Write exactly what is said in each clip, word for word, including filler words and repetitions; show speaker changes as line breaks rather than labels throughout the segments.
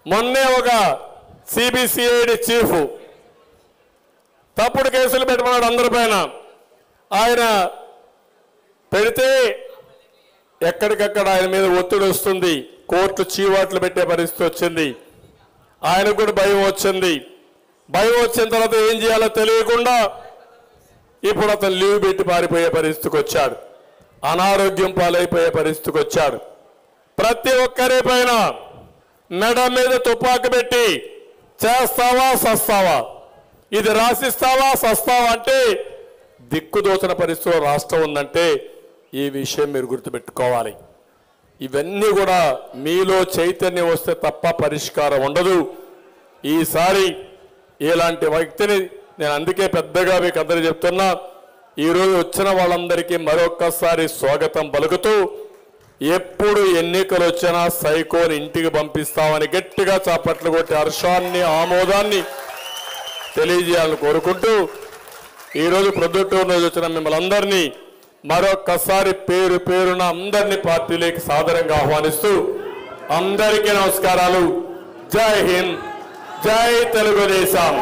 మొన్నే ఒక CBCID chief తప్పుడు కేసులు పెట్టమన్నాడు అందరిపైన. ఆయన పెడితే ఎక్కడికక్కడ ఆయన మీద ఒత్తిడి వస్తుంది, కోర్టు చీవాట్లు పెట్టే పరిస్థితి వచ్చింది. ఆయనకు కూడా భయం వచ్చింది. భయం వచ్చిన తర్వాత ఏం చేయాలో తెలియకుండా ఇప్పుడు అతను లీవ్ పెట్టి పారిపోయే పరిస్థితికి వచ్చాడు. అనారోగ్యం పాలైపోయే పరిస్థితికి వచ్చాడు. ప్రతి ఒక్కరి పైన మెడ మీద తుపాకు పెట్టి చేస్తావా సస్తావా, ఇది రాసిస్తావా సస్తావా అంటే దిక్కుదోచన పరిస్థితిలో రాష్ట్రం ఉందంటే ఈ విషయం మీరు గుర్తుపెట్టుకోవాలి. ఇవన్నీ కూడా మీలో చైతన్యం వస్తే తప్ప పరిష్కారం ఉండదు. ఈసారి ఇలాంటి వ్యక్తిని నేను అందుకే పెద్దగా మీకు అందరూ చెప్తున్నా, ఈరోజు వచ్చిన వాళ్ళందరికీ మరొక్కసారి స్వాగతం పలుకుతూ ఎప్పుడు ఎన్నికలు వచ్చినా సైకోని ఇంటికి పంపిస్తామని గట్టిగా చాపట్లు కొట్టి హర్షాన్ని ఆమోదాన్ని తెలియజేయాలని కోరుకుంటూ ఈరోజు ప్రొద్దుటూరు రోజు వచ్చిన మిమ్మల్ని అందరినీ మరొక్కసారి పేరు పేరున అందరినీ పార్టీలోకి సాదరంగా ఆహ్వానిస్తూ అందరికీ నమస్కారాలు. జై హింద్, జై తెలుగుదేశం.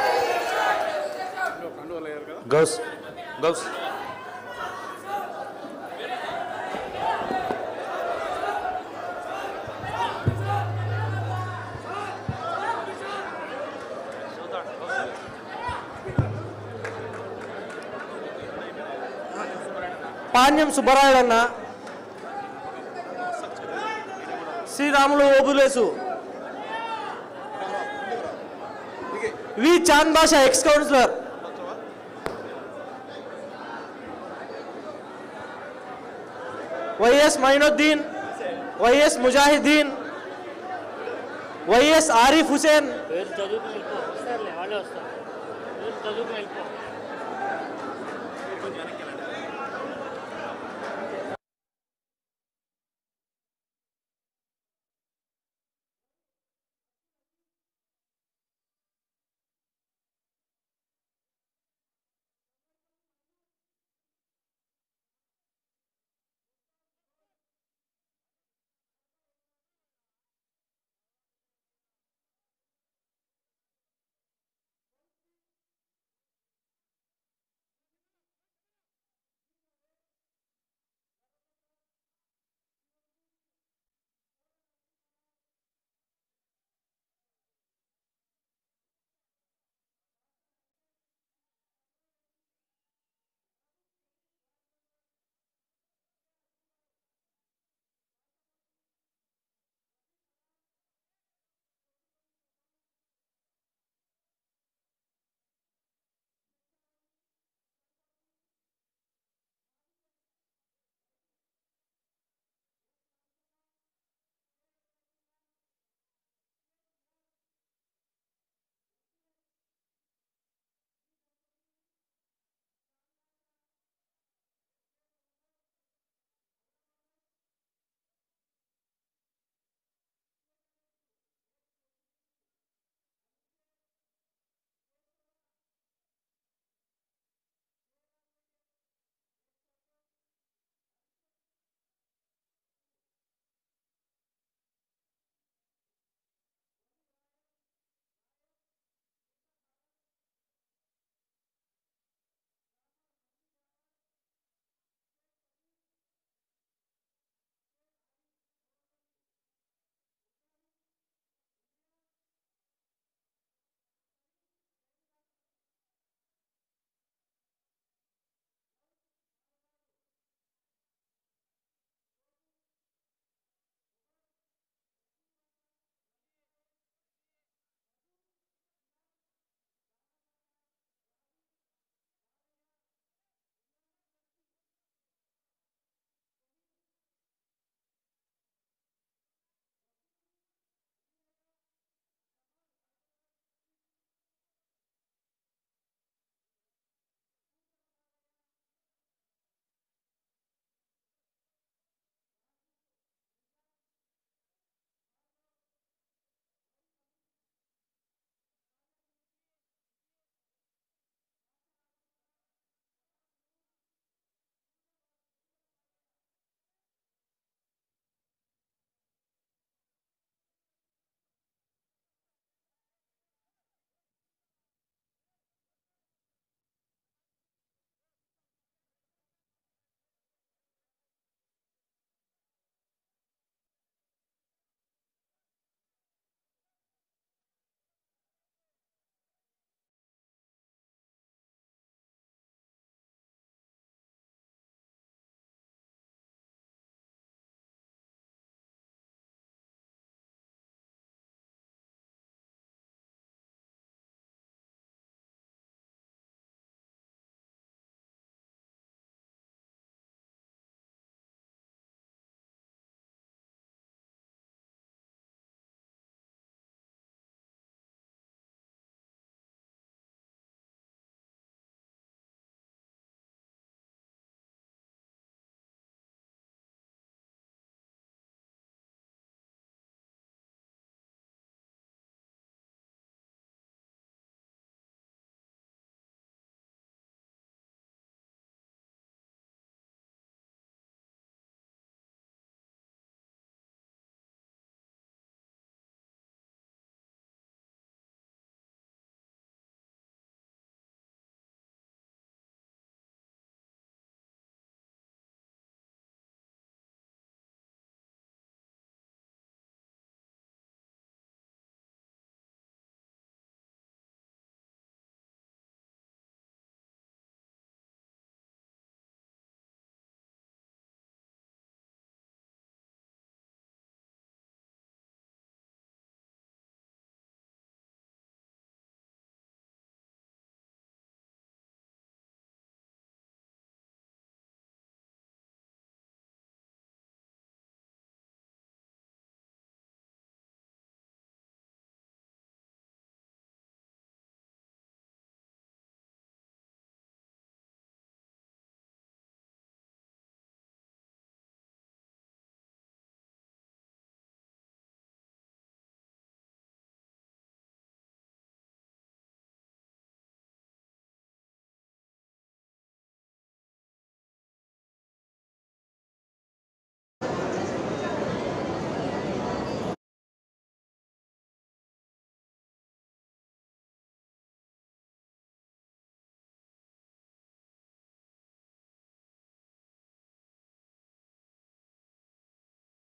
గౌస్ గౌస్
పాణ్యం సుబ్బరాయుడన్న, Sriramulu Obulesu, V Chand Basha ex councillor, YS Mainuddin, YS Mujahiddin, YS Arif Hussain,